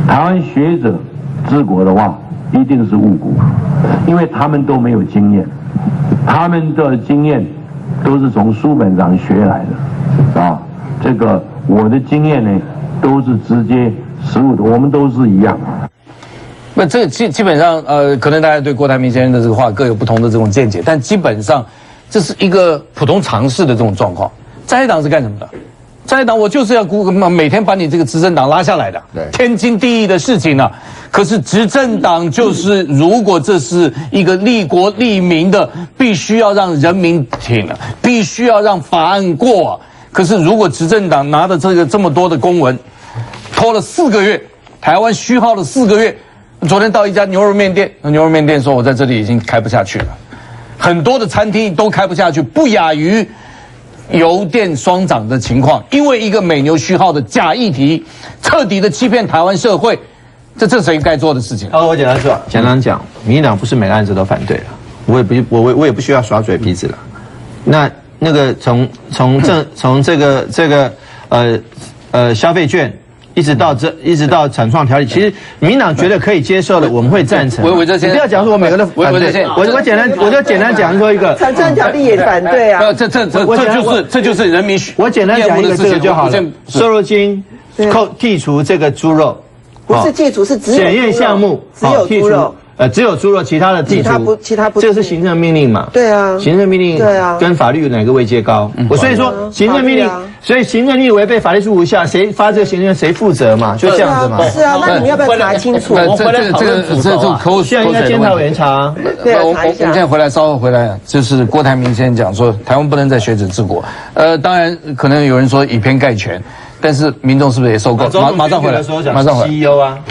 台湾学者治国的话，一定是误国，因为他们都没有经验，他们的经验都是从书本上学来的，啊，这个我的经验呢，都是直接实务的，我们都是一样。 那这个基基本上，呃，可能大家对郭台铭先生的这个话各有不同的这种见解，但基本上这是一个普通常识的这种状况。在野党是干什么的？在野党我就是要每天把你这个执政党拉下来的，天经地义的事情啊。可是执政党就是，如果这是一个利国利民的，必须要让人民挺啊，必须要让法案过啊。可是如果执政党拿着这个这么多的公文，拖了四个月，台湾虚耗了四个月。昨天到一家牛肉面店，牛肉面店说我在这里已经开不下去了，很多的餐厅都开不下去，不亚于油电双涨的情况，因为一个美牛虚耗的假议题，彻底的欺骗台湾社会，这这谁该做的事情？ 哦，我简单说，简单讲，民进党不是每个案子都反对了，我也不我我我也不需要耍嘴皮子了。那那个从从这从这个这个呃呃消费券。一直到这，一直到产创条例，其实民进党觉得可以接受的，我们会赞成。 我我这先不要讲说我每个都反对，我我简单我就简单讲说一个产创条例也反对啊。 这这这这就是这就是人民我简单讲一个这个就好了。瘦肉精扣剔除这个猪肉， 不是剔除是只有检验项目只有猪肉。 呃，只有猪肉，其他的剔除， 其他不，其他不， 这个是行政命令嘛？ 对啊， 行政命令对啊，跟法律哪个位阶高？我所以说行政命令，所以行政命令违背法律事务下，谁发这个行政谁负责嘛？就这样子嘛。 是啊，那你们要不要查清楚？ 这这这个这这种口现在应该监察委员查。 对啊， 我我们现在回来稍后回来，就是郭台铭先讲说，台湾不能再学者治国。呃，当然可能有人说以偏概全，但是民众是不是也受够？马马上回来，马上回来。 C E O 啊。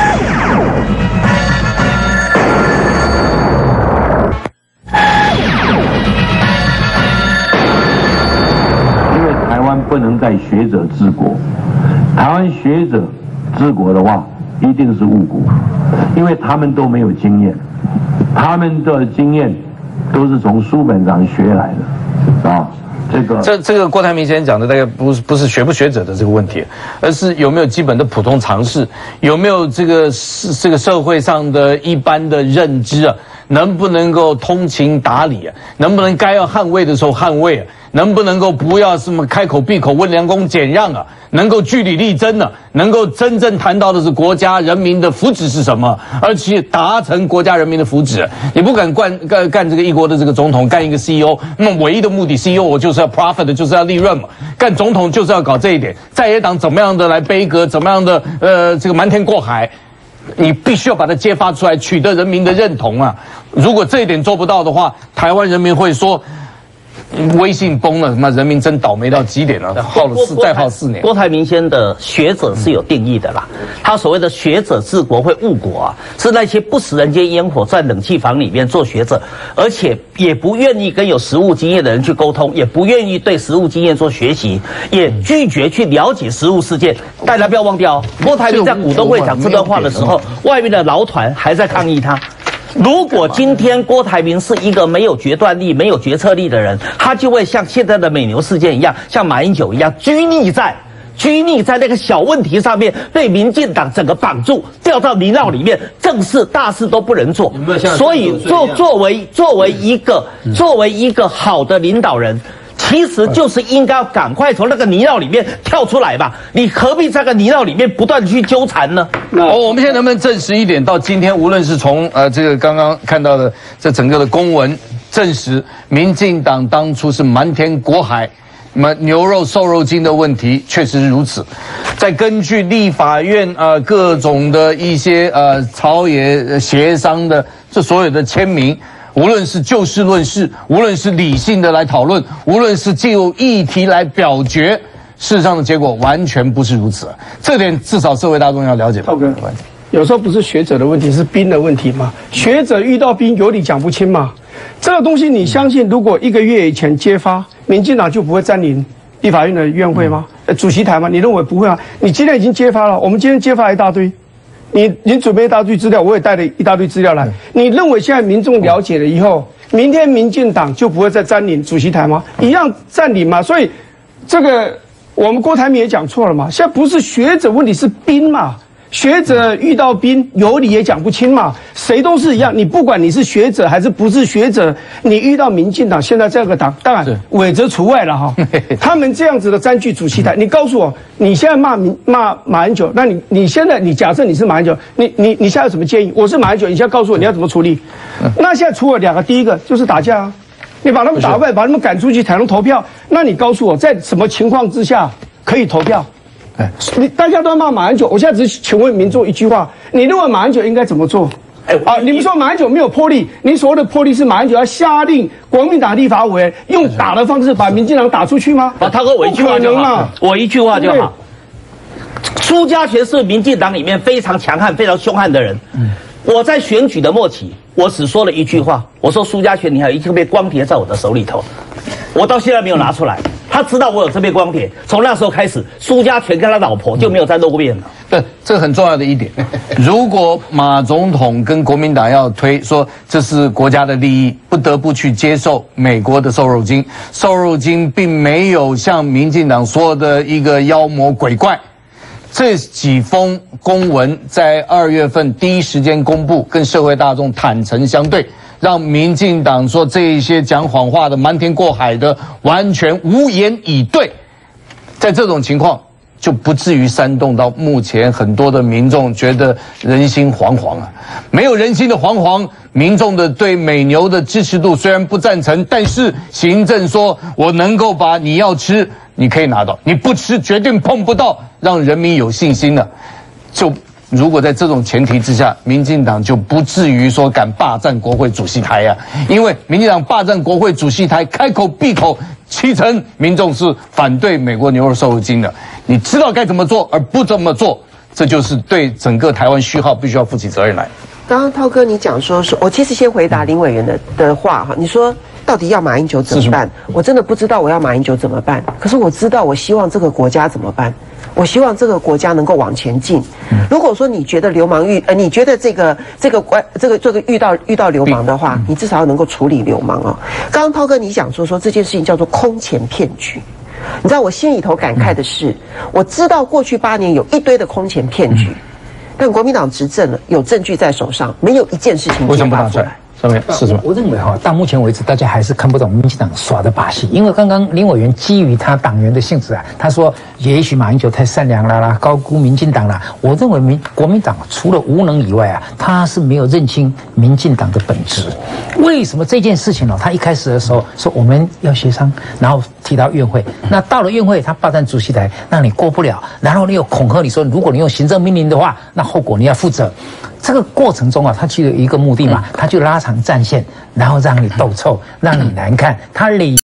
不能再学者治国，台湾学者治国的话，一定是误国，因为他们都没有经验，他们的经验都是从书本上学来的，啊，这个这这个郭台铭先生讲的大概不是不是学不学者的这个问题，而是有没有基本的普通常识，有没有这个这个社会上的一般的认知啊，能不能够通情达理啊，能不能该要捍卫的时候捍卫啊。能不能够不要什么开口闭口问良恭俭让啊？能够据理力争啊？能够真正谈到的是国家人民的福祉是什么，而且达成国家人民的福祉。你不敢干干干这个一国的这个总统，干一个 C E O， 那么唯一的目的 C E O 我就是要 profit， 就是要利润嘛。干总统就是要搞这一点。在野党怎么样的来杯葛，怎么样的呃这个瞒天过海。你必须要把它揭发出来，取得人民的认同啊！如果这一点做不到的话，台湾人民会说。微信崩了，那人民真倒霉到极点了，耗了四再耗四年。 郭台铭先的学者是有定义的啦，他所谓的学者治国会误国啊，是那些不食人间烟火，在冷气房里面做学者，而且也不愿意跟有实务经验的人去沟通，也不愿意对实务经验做学习，也拒绝去了解实务事件。大家不要忘掉，郭台铭在股东会讲这段话的时候，外面的劳团还在抗议他。如果今天郭台铭是一个没有决断力、没有决策力的人，他就会像现在的美牛事件一样，像马英九一样拘泥在拘泥在那个小问题上面，被民进党整个绑住，掉到泥淖里面，正事大事都不能做。所以作作为作为一个作为一个好的领导人。其实就是应该要赶快从那个泥淖里面跳出来吧，你何必在这个泥淖里面不断去纠缠呢？ 哦，我们现在能不能证实一点？到今天，无论是从呃这个刚刚看到的这整个的公文证实，民进党当初是瞒天过海，那么牛肉瘦肉精的问题确实是如此。再根据立法院呃各种的一些呃朝野协商的这所有的签名。无论是就事论事，无论是理性的来讨论，无论是就议题来表决，事实上的结果完全不是如此。这点至少社会大众要了解。 涛哥，有时候不是学者的问题，是兵的问题嘛？学者遇到兵有理讲不清嘛？这个东西你相信，如果一个月以前揭发，民进党就不会占领立法院的院会吗？呃，主席台吗？你认为不会啊？你今天已经揭发了，我们今天揭发一大堆。你你准备一大堆资料，我也带了一大堆资料来。你认为现在民众了解了以后，明天民进党就不会再占领主席台吗？一样占领嘛。所以，这个我们郭台铭也讲错了嘛。现在不是学者问题，是兵嘛。 学者遇到兵，有理也讲不清嘛，谁都是一样。你不管你是学者还是不是学者，你遇到民进党现在这个党，当然伟哲除外了哈。他们这样子的占据主席台，你告诉我，你现在骂民骂马英九，那你你现在你假设你是马英九，你你你现在有什么建议？我是马英九，你现在告诉我你要怎么处理？那现在除了两个，第一个就是打架啊，你把他们打败，把他们赶出去才能投票。那你告诉我，在什么情况之下可以投票？哎，你大家都要骂马英九，我现在只是请问民众一句话：你认为马英九应该怎么做？哎，啊，你们说马英九没有魄力，你所谓的魄力是马英九要下令国民党立法委员用打的方式把民进党打出去吗？ 啊，涛哥，我一句话就好，我一句话就好。苏家全是民进党里面非常强悍、非常凶悍的人。嗯，我在选举的末期，我只说了一句话，我说苏家全，你还有一片光碟在我的手里头，我到现在没有拿出来。他知道我有这片光碟，从那时候开始，苏家全跟他老婆就没有再露过面了。 对，这很重要的一点。如果马总统跟国民党要推说这是国家的利益，不得不去接受美国的瘦肉精，瘦肉精并没有像民进党说的一个妖魔鬼怪。这几封公文在二月份第一时间公布，跟社会大众坦诚相对。让民进党说这一些讲谎话的、瞒天过海的，完全无言以对。在这种情况，就不至于煽动到目前很多的民众觉得人心惶惶啊。没有人心的惶惶，民众的对美牛的支持度虽然不赞成，但是行政说我能够把你要吃，你可以拿到，你不吃绝对碰不到，让人民有信心了。就如果在这种前提之下，民进党就不至于说敢霸占国会主席台呀、啊，因为民进党霸占国会主席台，开口闭口七成民众是反对美国牛肉瘦肉精的。你知道该怎么做，而不这么做，这就是对整个台湾虚号必须要负起责任来。 刚刚涛哥你讲说说，我其实先回答林委员的的话哈，你说到底要马英九怎么办？我真的不知道我要马英九怎么办，可是我知道我希望这个国家怎么办。我希望这个国家能够往前进。如果说你觉得流氓遇呃，你觉得这个这个关这个这个遇到遇到流氓的话，你至少要能够处理流氓哦。刚刚涛哥你讲说说这件事情叫做空前骗局，你知道我心里头感慨的是，我知道过去八年有一堆的空前骗局，但国民党执政了，有证据在手上，没有一件事情揭发出来。 上面是什么？ 我认为哈，到目前为止，大家还是看不懂民进党耍的把戏。因为刚刚林委员基于他党员的性质啊，他说也许马英九太善良了啦，高估民进党啦。我认为民国民党除了无能以外啊，他是没有认清民进党的本质。为什么这件事情呢？他一开始的时候说我们要协商，然后提到院会，那到了院会，他霸占主席台，让你过不了，然后你又恐吓你说，如果你用行政命令的话，那后果你要负责。这个过程中啊，他其实有一个目的嘛，他就拉长战线，然后让你斗臭，让你难看。他理